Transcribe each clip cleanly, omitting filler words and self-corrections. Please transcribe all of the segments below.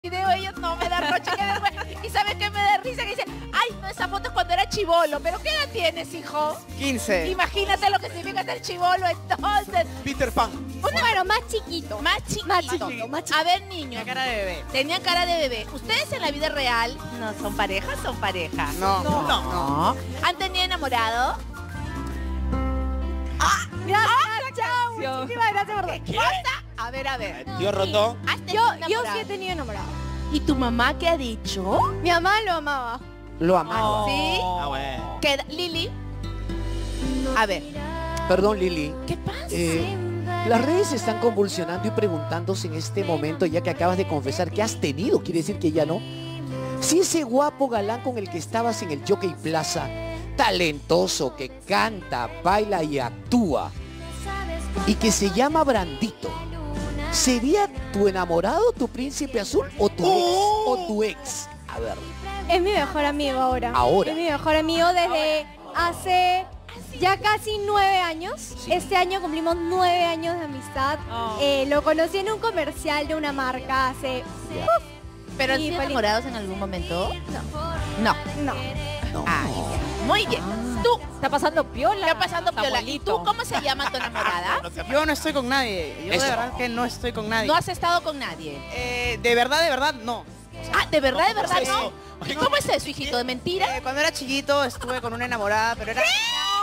video ellos no me da roche, qué vergüenza. Y ¿sabes qué me da risa? Que dice, ay, no, esa foto es cuando era chibolo. ¿Pero qué edad tienes, hijo? 15. Imagínate lo que significa ser chibolo entonces. Peter Pan. Bueno, más chiquito. Más chiquito. Más chiquito, más chiquito. A ver, niños. Tenía cara de bebé. Tenían cara de bebé. ¿Ustedes en la vida real no son pareja? ¿Son pareja? No. No. ¿Han tenido enamorado? Gracias, chao. Muchísimas gracias por ¿Qué cosa? A ver. Tío Rondón. ¿Has tenido Yo sí enamorado? he tenido enamorado. ¿Y tu mamá qué ha dicho? Mi mamá lo amaba. Lo amaba. ¿Sí? Ah, bueno. Lili. A ver. Perdón, Lili. ¿Qué pasa? Las redes se están convulsionando y preguntándose en este momento, ya que acabas de confesar que has tenido, quiere decir que ya no. Si ese guapo galán con el que estabas en el Jockey Plaza, talentoso, que canta, baila y actúa, y que se llama Brandito, ¿sería tu enamorado, tu príncipe azul o tu ex? O tu ex. A ver. Es mi mejor amigo ahora. Ahora. Es mi mejor amigo desde hace ya casi 9 años. Sí. Este año cumplimos 9 años de amistad. Lo conocí en un comercial de una marca hace... ¿Pero han Sí, sido fue enamorados en algún momento? No. No. No. Ay, ya. Muy bien. Tú, Está pasando piola. ¿qué pasando, Piola? ¿Y tú cómo se llama tu enamorada? Yo no estoy con nadie. Yo Eso. de verdad que no estoy con nadie. No has estado con nadie. De verdad, no. Ah, ¿de verdad ¿Cómo es no? eso? ¿Y cómo es eso, hijito? ¿De mentira? Cuando era chiquito estuve con una enamorada, pero era...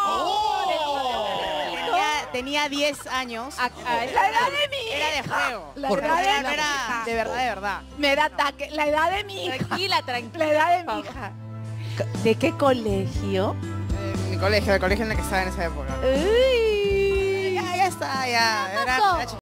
Tenía 10 años. La edad de mi Era de hija. juego. La ¿Por edad qué? de No mi era hija. de verdad. Me da ataque. La edad de mi hija. Tranquila. La edad de mi hija. ¿De qué colegio? Mi colegio, el colegio en el que estaba en esa época. Uy. Ya está, ya. Era chiquito.